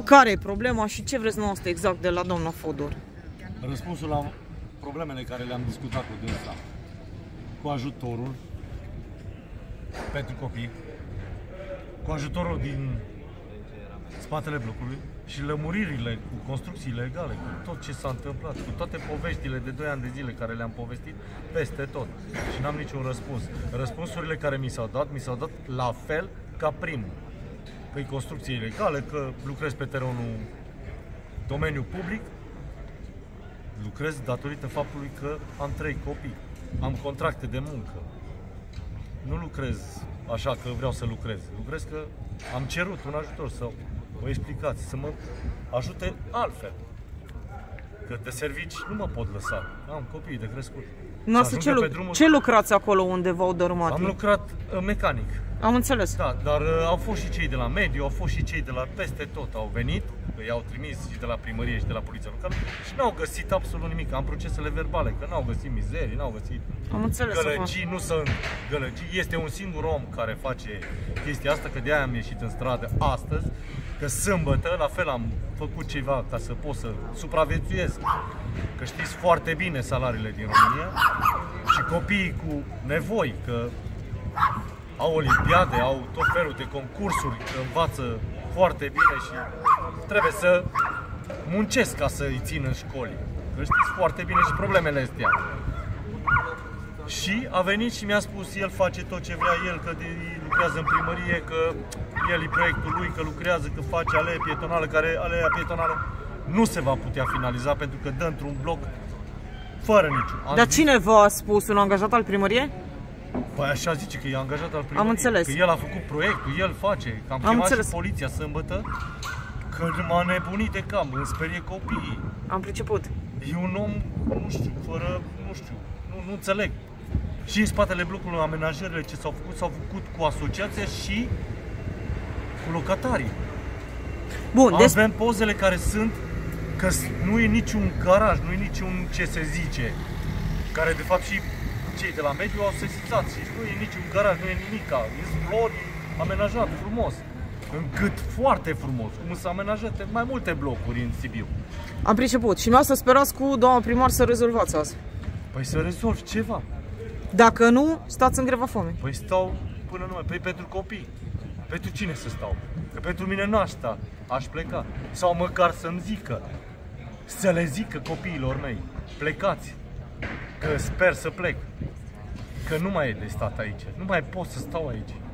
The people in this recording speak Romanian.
Care e problema și ce vreți noastră exact de la doamna Fodor? Răspunsul la problemele care le-am discutat cu dânsa, cu ajutorul pentru copii, cu ajutorul din spatele blocului și lămuririle cu construcții legale, cu tot ce s-a întâmplat, cu toate poveștile de 2 ani de zile care le-am povestit peste tot. Și n-am niciun răspuns. Răspunsurile care mi s-au dat la fel ca primul. Că e construcție ilegală, că lucrez pe terenul domeniul public, lucrez datorită faptului că am 3 copii, am contracte de muncă. Nu lucrez așa că vreau să lucrez. Lucrez că am cerut un ajutor să mă explicați, să mă ajute altfel. Că de servici nu mă pot lăsa. Am copii de crescut. Ce lucrați acolo unde v-au dărâmat? Am lucrat mecanic. Am înțeles. Da, dar au fost și cei de la mediu, au fost și cei de la peste tot, au venit, i-au trimis și de la primărie și de la poliția locală și n-au găsit absolut nimic. Am procesele verbale, că n-au găsit mizerii, n-au găsit gălăgii, nu sunt gălăgii. Este un singur om care face chestia asta, că de-aia am ieșit în stradă astăzi, că sâmbătă, la fel am făcut ceva ca să pot să supraviețuiesc. Că știți foarte bine salariile din România și copiii cu nevoi, că au olimpiade, au tot felul de concursuri, învață foarte bine și trebuie să muncesc ca să îi țin în școli. Că știți foarte bine și problemele astea. Și a venit și mi-a spus, el face tot ce vrea el, că lucrează în primărie, că el e proiectul lui, că lucrează, că face alea pietonală, care alea pietonală nu se va putea finaliza pentru că dă într-un bloc fără niciun. Dar cine v-a spus? Un angajat al primăriei? Păi așa zice, că e angajat al primăriei. Am înțeles. Că el a făcut proiectul, el face. Că am chemat și poliția sâmbătă, că m-a nebunit de cam, îmi sperie copiii. Am priceput. E un om, nu știu, fără, nu știu, nu înțeleg. Și în spatele blocului amenajările ce s-au făcut cu asociația și cu locatarii. Bun, avem pozele care sunt, că nu e niciun garaj, nu e niciun ce se zice, care de fapt și cei de la mediu au sesizat și nu e niciun garaj, nu e nimica, e flori, amenajat frumos, încât foarte frumos, cum sunt amenajate mai multe blocuri în Sibiu. Am priceput și mi-au să sperați cu doamna primar să rezolvați asta. Păi să rezolvi ceva. Dacă nu, stați în greva foamei. Păi stau până nu mai, păi pentru copii. Pentru cine să stau? Că pentru mine n-aș sta, aș pleca. Sau măcar să-mi zică, să le zică copiilor mei, plecați, că sper să plec. Că nu mai e de stat aici, nu mai pot să stau aici.